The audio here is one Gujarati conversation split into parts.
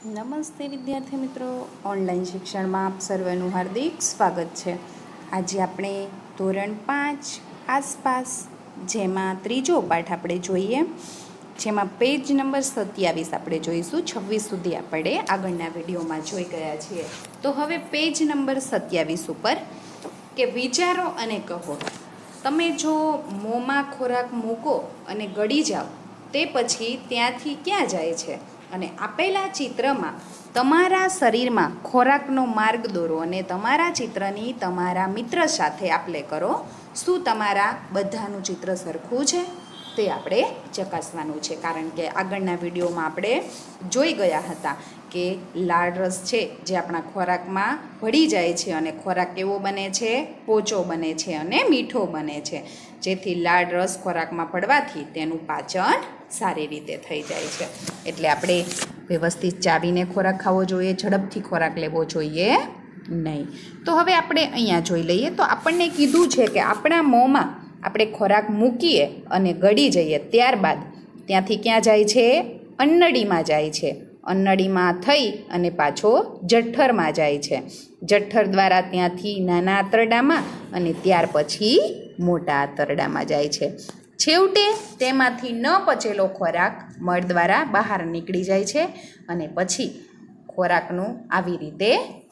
નમસ્તે વિદ્યાર્થી મિત્રો, ઓનલાઈન શિક્ષણમાં આપ સર્વેનું હાર્દિક સ્વાગત છે। આજે આપણે ધોરણ 5 આસપાસ જેમાં ત્રીજો પાઠ આપણે જોઈએ, જેમાં પેજ નંબર 27 આપણે જોઈશું। 26 સુધી આપણે આગળના વિડીયોમાં જોઈ ગયા છીએ। તો હવે પેજ નંબર 27 ઉપર કે વિચારો અને કહો। તમે જો મોંમાં ખોરાક મૂકો અને ગળી જાઓ તે પછી ત્યાંથી ક્યાં જાય છે? અને આપેલા ચિત્રમાં તમારા શરીરમાં ખોરાકનો માર્ગ દોરો અને તમારા ચિત્રની તમારા મિત્ર સાથે આપલે કરો। શું તમારા બધાનું ચિત્ર સરખું છે? તે આપણે ચકાસવાનું છે, કારણ કે આગળના વિડીયોમાં આપણે જોઈ ગયા હતા કે લાળ રસ છે જે આપણા ખોરાકમાં ભળી જાય છે અને ખોરાક કેવો બને છે? પોચો બને છે અને મીઠો બને છે, જેથી લાળ રસ ખોરાકમાં ભળવાથી તેનું પાચન સારી રીતે થઈ જાય છે। એટલે આપણે વ્યવસ્થિત ચાવીને ખોરાક ખાવો જોઈએ, ઝડપથી ખોરાક લેવો જોઈએ નહીં। તો હવે આપણે અહીંયા જોઈ લઈએ તો આપણને કીધું છે કે આપણા મોંમાં આપણે ખોરાક મૂકીએ અને ગળી જઈએ ત્યારબાદ ત્યાંથી ક્યાં જાય છે? અન્નળીમાં જાય છે। અન્નળીમાં થઈ અને પાછો જઠ્ઠરમાં જાય છે। જઠ્ઠર દ્વારા ત્યાંથી નાના આંતરડામાં અને ત્યાર પછી મોટા આંતરડામાં જાય છે। છેવટે તેમાંથી ન પચેલો ખોરાક મળ દ્વારા બહાર નીકળી જાય છે અને પછી ખોરાકનું આવી રીતે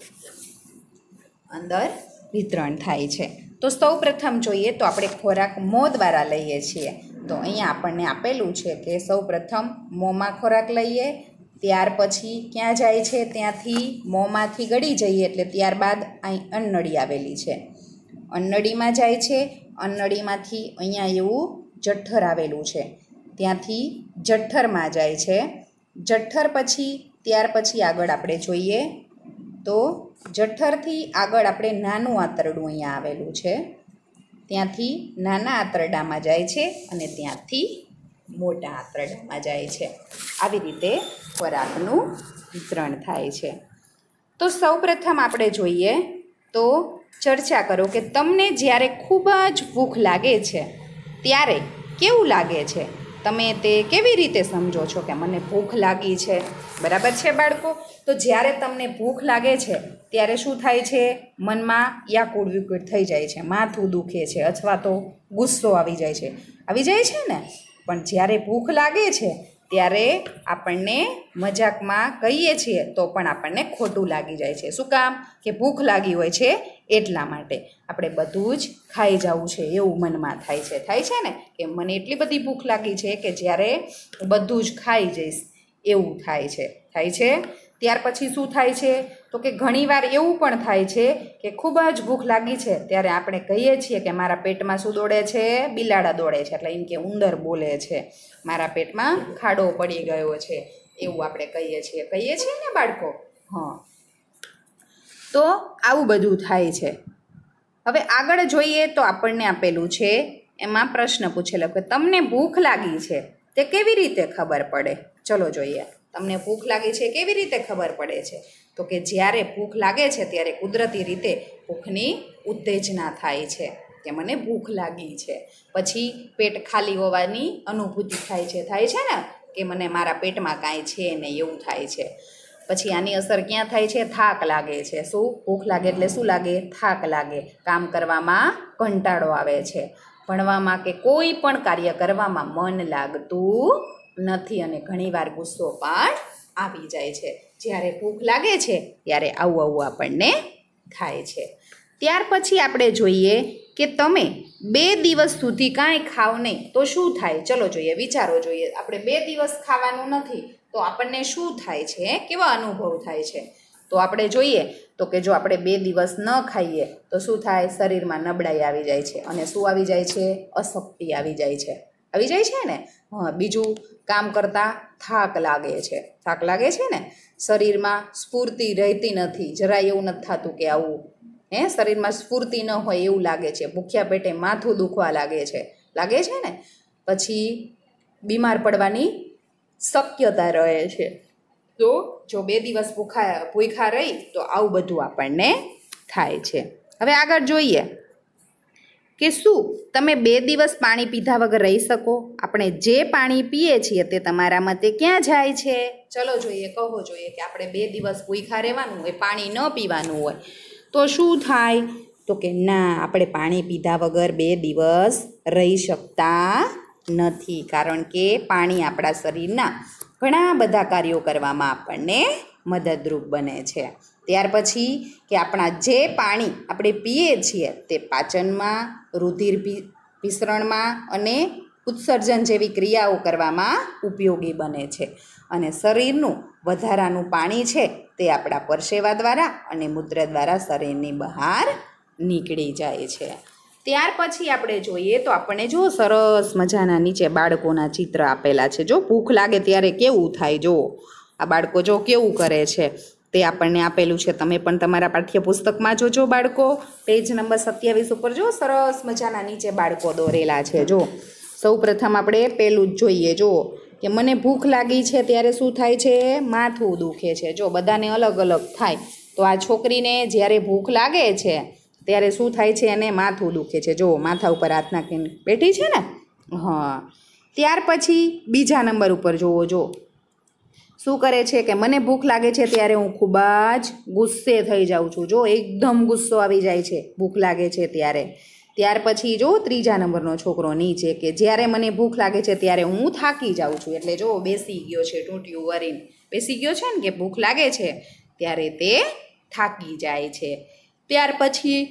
અંદર વિતરણ થાય છે। તો સૌ પ્રથમ જોઈએ તો આપણે ખોરાક મોં દ્વારા લઈએ છીએ। તો અહીંયા આપણને આપેલું છે કે સૌ પ્રથમ મોંમાં ખોરાક લઈએ, ત્યાર પછી ક્યાં જાય છે? ત્યાંથી મોંમાંથી ગળી જઈએ એટલે ત્યારબાદ અહીં અન્નળી આવેલી છે, અન્નળીમાં જાય છે। અન્નળીમાંથી અહીંયા એવું જઠ્ઠર આવેલું છે, ત્યાંથી જઠ્ઠરમાં જાય છે। જઠ્ઠર પછી ત્યાર પછી આગળ આપણે જોઈએ તો જઠ્ઠરથી આગળ આપણે નાનું આંતરડું અહીંયા આવેલું છે, ત્યાંથી નાના આંતરડામાં જાય છે અને ત્યાંથી મોટા આંતરડામાં જાય છે। આવી રીતે ખોરાકનું વિતરણ થાય છે। તો સૌપ્રથમ આપણે જોઈએ તો ચર્ચા કરો કે તમને જ્યારે ખૂબ જ ભૂખ લાગે છે ત્યારે કેવું લાગે છે? તમે તે કેવી રીતે સમજો છો કે મને ભૂખ લાગી છે? બરાબર છે બાળકો? તો જ્યારે તમને ભૂખ લાગે છે ત્યારે શું થાય છે? મનમાં વ્યાકુળ વિકુળ થઈ જાય છે, માથું દુખે છે અથવા તો ગુસ્સો આવી જાય છે ને? પણ જ્યારે ભૂખ લાગે છે ત્યારે આપણને મજાકમાં કહીએ છીએ તો પણ આપણને ખોટું લાગી જાય છે। શું કામ? કે ભૂખ લાગી હોય છે એટલા માટે આપણે બધું જ ખાઈ જવું છે એવું મનમાં થાય છે ને? કે મને એટલી બધી ભૂખ લાગી છે કે જ્યારે બધું જ ખાઈ જઈશ એવું થાય છે। ત્યાર પછી શું થાય છે? તો કે ઘણીવાર એવું પણ થાય છે કે ખૂબ જ ભૂખ લાગી છે ત્યારે આપણે કહીએ છીએ કે મારા પેટમાં શું દોડે છે? બિલાડા દોડે છે, એટલે એમ કે ઉંદર બોલે છે, મારા પેટમાં ખાડો પડી ગયો છે, એવું આપણે કહીએ છીએ ને બાળકો? હા, તો આવું બધું થાય છે। હવે આગળ જોઈએ તો આપણને આપેલું છે, એમાં પ્રશ્ન પૂછેલો કે તમને ભૂખ લાગી છે તે કેવી રીતે ખબર પડે? ચલો જોઈએ, તમને ભૂખ લાગી છે કેવી રીતે ખબર પડે છે? તો કે જ્યારે ભૂખ લાગે છે ત્યારે કુદરતી રીતે ભૂખની ઉત્તેજના થાય છે કે મને ભૂખ લાગી છે, પછી પેટ ખાલી હોવાની અનુભૂતિ થાય છે ને કે મને મારા પેટમાં કાંઈ છે નહીં એવું થાય છે। પછી આની અસર ક્યાં થાય છે? થાક લાગે છે। શું? ભૂખ લાગે એટલે શું લાગે? થાક લાગે, કામ કરવામાં કંટાળો આવે છે, ભણવામાં કે કોઈ પણ કાર્ય કરવામાં મન લાગતું નથી અને ઘણીવાર ગુસ્સો પણ આવી જાય છે। જ્યારે ભૂખ લાગે છે ત્યારે આવું આપણને થાય છે। ત્યાર પછી આપણે જોઈએ કે તમે 2 દિવસ સુધી કાંઈ ખાવ નહીં તો શું થાય? ચલો જોઈએ, વિચારો જોઈએ। આપણે 2 દિવસ ખાવાનું નથી તો આપણને શું થાય છે? કેવા અનુભવ થાય છે? તો આપણે જોઈએ તો કે જો આપણે 2 દિવસ ન ખાઈએ તો શું થાય? શરીરમાં નબળાઈ આવી જાય છે અને શું આવી જાય છે? અશક્તિ આવી જાય છે ને? હા, બીજું કામ કરતાં થાક લાગે છે ને? શરીરમાં સ્ફૂર્તિ રહેતી નથી, જરાય એવું નથી થતું કે આવું શરીરમાં સ્ફૂર્તિ ન હોય એવું લાગે છે, ભૂખ્યા પેટે માથું દુખવા લાગે છે ને? પછી બીમાર પડવાની શક્યતા રહે છે। તો જો 2 દિવસ ભૂખ્યા રહી તો આવું બધું આપણને થાય છે। હવે આગળ જોઈએ કે શું તમે 2 દિવસ પાણી પીધા વગર રહી શકો? આપણે જે પાણી પીએ છીએ તે તમારા મતે ક્યાં જાય છે? ચલો જોઈએ, કહો જોઈએ કે આપણે 2 દિવસ ભૂખ્યા રહેવાનું હોય, પાણી ન પીવાનું હોય તો શું થાય? તો કે ના, આપણે પાણી પીધા વગર 2 દિવસ રહી શકતા નથી, કારણ કે પાણી આપણા શરીરના ઘણા બધા કાર્યો કરવામાં આપણને મદદરૂપ બને છે. ત્યાર પછી કે આપણા જે પાણી આપણે પીએ છીએ તે પાચનમાં, રુધિર વિસરણમાં અને ઉત્સર્જન જેવી ક્રિયાઓ કરવામાં ઉપયોગી બને છે. અને શરીરનું વધારાનું પાણી છે તે આપણા પરસેવા દ્વારા અને મૂત્ર દ્વારા શરીરની બહાર નીકળી જાય છે. ત્યાર પછી આપણે જોઈએ તો આપણને જો સરસ મજાના નીચે બાળકોના ચિત્ર આપેલા છે. જો ભૂખ લાગે ત્યારે કેવું થાય, જો આ બાળકો જો કેવું કરે છે તે આપણને આપેલું છે. તમે પણ તમારા પાઠ્યપુસ્તકમાં જોજો બાળકો. પેજ નંબર 27 ઉપર જો સરસ મજાના નીચે બાળકો દોરેલા છે. જો સૌ પ્રથમ આપણે પેલું જ જોઈએ, જો કે મને ભૂખ લાગી છે ત્યારે શું થાય છે? માથું દુખે છે. જો બધાને અલગ અલગ થાય. તો આ છોકરીને જ્યારે ભૂખ લાગે છે ત્યારે શું થાય છે? એને માથું દુખે છે. જો માથા ઉપર હાથ નાખીને બેઠી છે ને. હા. ત્યાર પછી બીજા નંબર ઉપર જોવો, જો શું કરે છે કે મને ભૂખ લાગે છે ત્યારે હું ખૂબ જ ગુસ્સે થઈ જાઉં છું. જો એકદમ ગુસ્સો આવી જાય છે ભૂખ લાગે છે ત્યારે. ત્યાર પછી જો ત્રીજા નંબરનો છોકરો નીચે કે જ્યારે મને ભૂખ લાગે છે ત્યારે હું થાકી જાઉં છું. એટલે જો બેસી ગયો છે, ટૂંટિયું વરીને બેસી ગયો છે ને કે ભૂખ લાગે છે ત્યારે તે થાકી જાય છે. ત્યાર પછી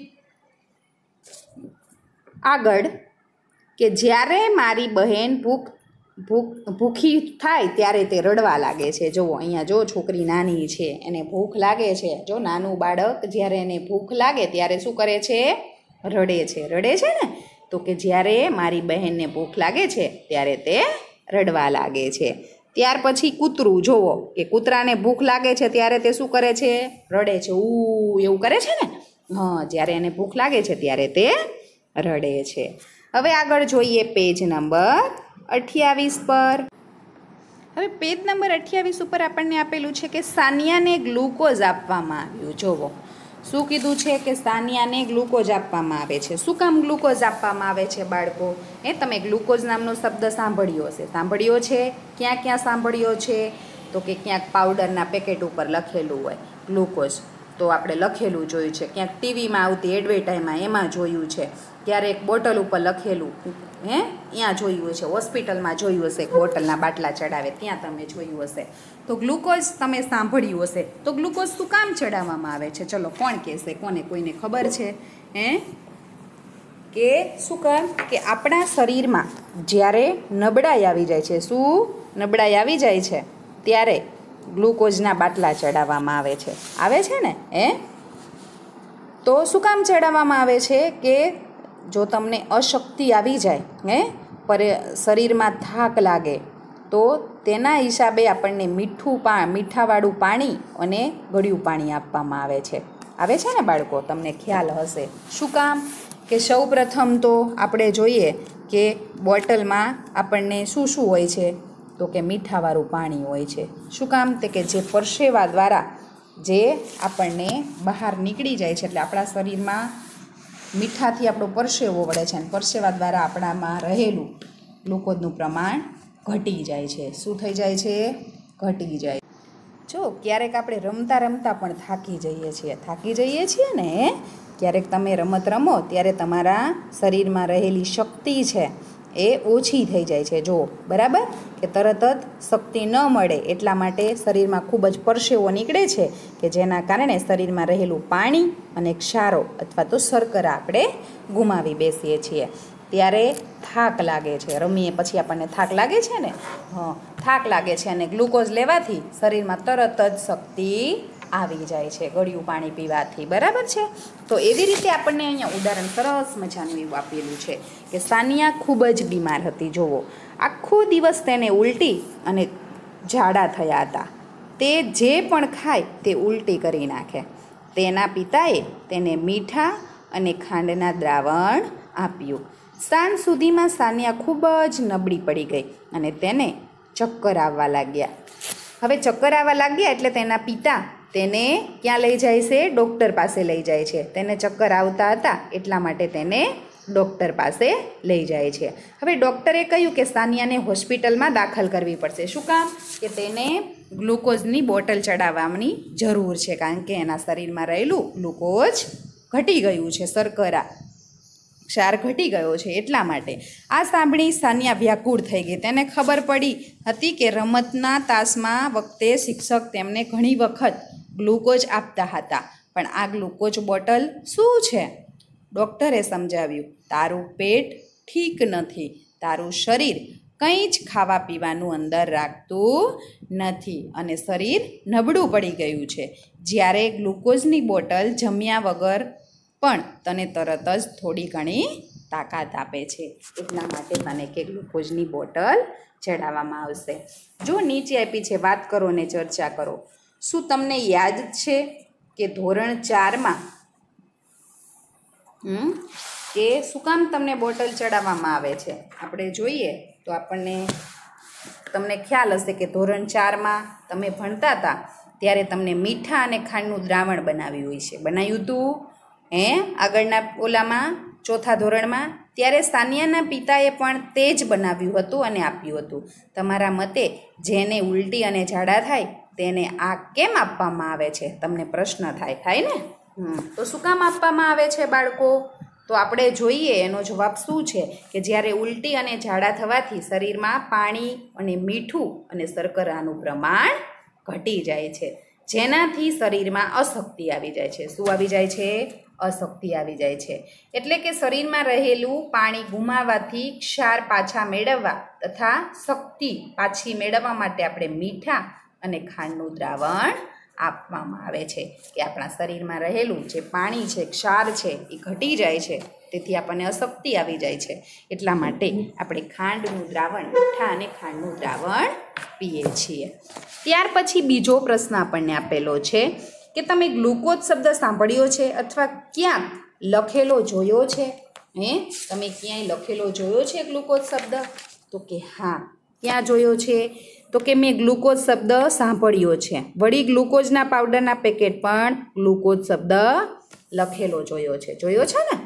આગળ કે જ્યારે મારી બહેન ભૂખી થાય ત્યારે તે રડવા લાગે છે. જુઓ અહીંયા જો છોકરી નાની છે, એને ભૂખ લાગે છે. જો નાનું બાળક જ્યારે એને ભૂખ લાગે ત્યારે શું કરે છે? રડે છે. રડે છે ને. તો કે જ્યારે મારી બહેનને ભૂખ લાગે છે ત્યારે તે રડવા લાગે છે. ત્યાર પછી કૂતરું જોવો કે કૂતરાને ભૂખ લાગે છે ત્યારે તે શું કરે છે? રડે છે. એવું કરે છે ને. હા, જ્યારે એને ભૂખ લાગે છે ત્યારે તે રડે છે. હવે આગળ જોઈએ પેજ નંબર 28 પર. હવે પેજ નંબર 28 ઉપર આપણને આપેલું છે કે સાનિયાને ગ્લુકોઝ આપવામાં આવ્યું. જોવો શું કીધું છે કે સાનિયાને ગ્લુકોઝ આપવામાં આવે છે. શું કામ ગ્લુકોઝ આપવામાં આવે છે બાળકો? તમે ગ્લુકોઝ નામનો શબ્દ સાંભળ્યો હશે. સાંભળ્યો છે? ક્યાં ક્યાં સાંભળ્યો છે? તો કે ક્યાંક પાવડરના પેકેટ ઉપર લખેલું હોય ગ્લુકોઝ, તો આપણે લખેલું જોયું છે. ક્યાંક ટીવીમાં આવતી એડવર્ટાઈઝમાં એમાં જોયું છે. ક્યારેક બોટલ ઉપર લખેલું ત્યાં જોયું છે. હોસ્પિટલમાં જોયું હશે, બોટલના બાટલા ચડાવે ત્યાં તમે જોયું હશે. તો ગ્લુકોઝ તમે સાંભળ્યું હશે. તો ગ્લુકોઝ શું કામ ચડાવવામાં આવે છે? ચલો કોણ કહેશે? કોઈને ખબર છે? કે શું કામ? કે આપણા શરીરમાં જ્યારે નબળાઈ આવી જાય છે, શું નબળાઈ આવી જાય છે ત્યારે ગ્લુકોઝના બાટલા ચડાવવામાં આવે છે. આવે છે ને. તો શું કામ ચડાવવામાં આવે છે? કે જો તમને અશક્તિ આવી જાય, શરીરમાં થાક લાગે, તો તેના હિસાબે આપણને મીઠાવાળું પાણી અને ગળ્યું પાણી આપવામાં આવે છે. આવે છે ને બાળકો? તમને ખ્યાલ હશે. શું કામ? કે સૌ પ્રથમ તો આપણે જોઈએ કે બોટલમાં આપણને શું હોય છે? તો કે મીઠાવાળું પાણી હોય છે. શું કામ? તે કે જે પરસેવા દ્વારા જે આપણને બહાર નીકળી જાય છે, એટલે આપણા શરીરમાં મીઠાથી આપણો પરસેવો વળે છે અને પરસેવા દ્વારા આપણામાં રહેલું ગ્લુકોઝનું પ્રમાણ ઘટી જાય છે. શું થઈ જાય છે? ઘટી જાય. જો ક્યારેક આપણે રમતા રમતા પણ થાકી જઈએ છીએ ને. ક્યારેક તમે રમત રમો ત્યારે તમારા શરીરમાં રહેલી શક્તિ છે એ ઓછી થઈ જાય છે. જો બરાબર કે તરત જ શક્તિ ન મળે એટલા માટે શરીરમાં ખૂબ જ પરસેવો નીકળે છે કે જેના કારણે શરીરમાં રહેલું પાણી અને ક્ષારો અથવા તો શર્કરા આપણે ગુમાવી બેસીએ છીએ. ત્યારે થાક લાગે છે. રમીએ પછી આપણને થાક લાગે છે ને. થાક લાગે છે અને ગ્લુકોઝ લેવાથી શરીરમાં તરત જ શક્તિ આવી જાય છે, ગળ્યું પાણી પીવાથી. બરાબર છે? તો એવી રીતે આપણને અહીંયા ઉદાહરણ સરસ મજાનું એવું આપેલું છે કે સાનિયા ખૂબ જ બીમાર હતી. જોવો આખો દિવસ તેને ઉલટી અને ઝાડા થયા હતા. તે જે પણ ખાય તે ઉલટી કરી નાખે. તેના પિતાએ તેને મીઠા અને ખાંડના દ્રાવણ આપ્યું. સાંજ સુધીમાં સાનિયા ખૂબ જ નબળી પડી ગઈ અને તેને ચક્કર આવવા લાગ્યા. હવે ચક્કર આવવા લાગ્યા એટલે તેના પિતા તેને ક્યાં લઈ જાય છે? ડૉક્ટર પાસે લઈ જાય છે. તેને ચક્કર આવતા હતા એટલા માટે તેને ડૉક્ટર પાસે લઈ જાય છે. હવે ડૉક્ટરે કહ્યું કે સાનિયાને હોસ્પિટલમાં દાખલ કરવી પડશે. શું કામ? કે તેને ગ્લુકોઝની બોટલ ચડાવવાની જરૂર છે, કારણ કે એના શરીરમાં રહેલું ગ્લુકોઝ ઘટી ગયું છે, શર્કરા ક્ષાર ઘટી ગયો છે, એટલા માટે. આ સાંભળી સાનિયા વ્યાકુળ થઈ ગઈ. તેને ખબર પડી હતી કે રમતના તાસમાં વખતે શિક્ષક તેમને ઘણી વખત ગ્લુકોઝ આપતા હતા, પણ આ ગ્લુકોઝ બોટલ શું છે? ડૉક્ટરે સમજાવ્યું, તારું પેટ ઠીક નથી, તારું શરીર કંઈ જ ખાવા પીવાનું અંદર રાખતું નથી અને શરીર નબળું પડી ગયું છે. જ્યારે ગ્લુકોઝની બોટલ જમ્યા વગર પણ તને તરત જ થોડી ઘણી તાકાત આપે છે, એટલા માટે તને કે ગ્લુકોઝની બોટલ ચડાવવામાં આવશે. જો નીચે આપી છે, વાત કરો ને ચર્ચા કરો. શું તમને યાદ છે કે ધોરણ 4માં કે શું કામ તમને બોટલ ચડાવવામાં આવે છે? આપણે જોઈએ તો તમને ખ્યાલ હશે કે ધોરણ 4માં તમે ભણતા હતા ત્યારે તમને મીઠા અને ખાંડનું દ્રાવણ બનાવ્યું હોય છે. બનાવ્યું હતું આગળના ઓલામાં ચોથા ધોરણમાં? ત્યારે સાનિયાના પિતાએ પણ તે જ બનાવ્યું હતું અને આપ્યું હતું. તમારા મતે જેને ઉલટી અને ઝાડા થાય તેને આ કેમ આપવામાં આવે છે? તમને પ્રશ્ન થાય ને? તો શું કામ આપવામાં આવે છે બાળકો? તો આપણે જોઈએ એનો જવાબ શું છે કે જ્યારે ઉલટી અને ઝાડા થવાથી શરીરમાં પાણી અને મીઠું અને શર્કરાનું પ્રમાણ ઘટી જાય છે, જેનાથી શરીરમાં અશક્તિ આવી જાય છે. શું આવી જાય છે? અશક્તિ આવી જાય છે. એટલે કે શરીરમાં રહેલું પાણી ગુમાવવાથી ક્ષાર પાછા મેળવવા તથા શક્તિ પાછી મેળવવા માટે આપણે મીઠા અને ખાંડનું દ્રાવણ આપવામાં આવે છે, કે આપણા શરીરમાં રહેલું જે પાણી છે, ક્ષાર છે, એ ઘટી જાય છે, તેથી આપણને અશક્તિ આવી જાય છે. એટલા માટે આપણે ખાંડનું દ્રાવણ, મીઠા અને ખાંડનું દ્રાવણ પીએ છીએ. ત્યાર પછી બીજો પ્રશ્ન આપણને આપેલો છે કે તમે ગ્લુકોઝ શબ્દ સાંભળ્યો છે અથવા ક્યાંક લખેલો જોયો છે? તમે ક્યાંય લખેલો જોયો છે ગ્લુકોઝ શબ્દ? તો કે હા. ક્યાં જોયો છે? તો કે મેં ગ્લુકોઝ શબ્દ સાંભળ્યો છે. વળી ગ્લુકોઝના પાવડરના પેકેટ પણ ગ્લુકોઝ શબ્દ લખેલો જોયો છે. જોયો છે ને?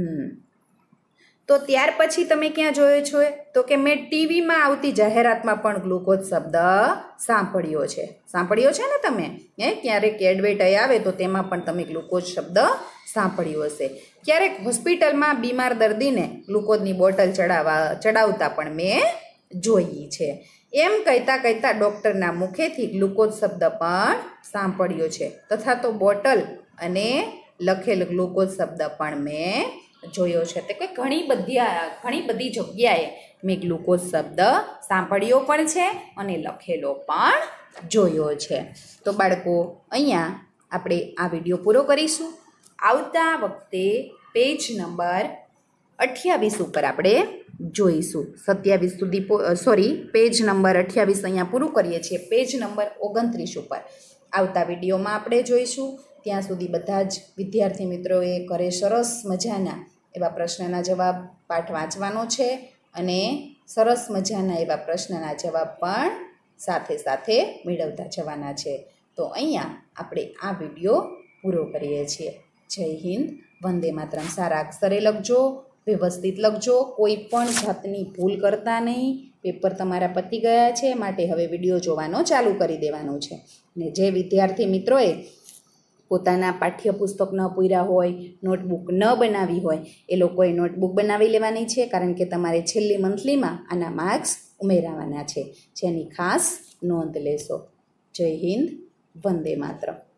તો ત્યાર પછી તમે ક્યાં જોયો છો? તો કે મેં ટીવીમાં આવતી જાહેરાતમાં પણ ગ્લુકોઝ શબ્દ સાંભળ્યો છે. સાંભળ્યો છે ને તમે? ક્યારેક એડવર્ટાઈઝ આવે તો તેમાં પણ તમે ગ્લુકોઝ શબ્દ સાંભળ્યો હશે. ક્યારેક હોસ્પિટલમાં બીમાર દર્દીને ગ્લુકોઝની બોટલ ચડાવતા પણ મેં જોઈ છે. એમ કહેતા ડૉક્ટરના મુખેથી ગ્લુકોઝ શબ્દ પણ સાંભળ્યો છે, તથા તો બોટલ અને લખેલ ગ્લુકોઝ શબ્દ પણ મેં જોયો છે. તે ઘણી બધી જગ્યાએ મેં ગ્લુકોઝ શબ્દ સાંભળ્યો પણ છે અને લખેલો પણ જોયો છે. તો બાળકો, અહીંયા આપણે આ વિડીયો પૂરો કરીશું. આવતા વખતે પેજ નંબર 28 ઉપર આપણે જોઈશું. 27 સુધી પેજ નંબર 28 અહીંયા પૂરું કરીએ છીએ. પેજ નંબર 29 ઉપર આવતા વિડીયોમાં આપણે જોઈશું. ત્યાં સુધી બધા જ વિદ્યાર્થી મિત્રોએ ઘરે સરસ મજાના એવા પ્રશ્નના જવાબ પાઠ વાંચવાનો છે અને સરસ મજાના એવા પ્રશ્નના જવાબ પણ સાથે સાથે મેળવતા જવાના છે. તો અહીંયા આપણે આ વિડીયો પૂરો કરીએ છીએ. જય હિન્દ, વંદે માતરમ. સારા અક્ષરે લખજો, વ્યવસ્થિત લખજો, કોઈ પણ જાતની ભૂલ કરતા નહીં. પેપર તમારા પતી ગયા છે, માટે હવે વિડીયો જોવાનો ચાલુ કરી દેવાનો છે. ને જે વિદ્યાર્થી મિત્રોએ પોતાના પાઠ્યપુસ્તક ન પૂર્યા હોય, નોટબુક ન બનાવી હોય, એ લોકોએ નોટબુક બનાવી લેવાની છે, કારણ કે તમારે છેલ્લી મંથલીમાં આના માર્ક્સ ઉમેરાવાના છે, જેની ખાસ નોંધ લેશો. જય હિન્દ, વંદે માતરમ.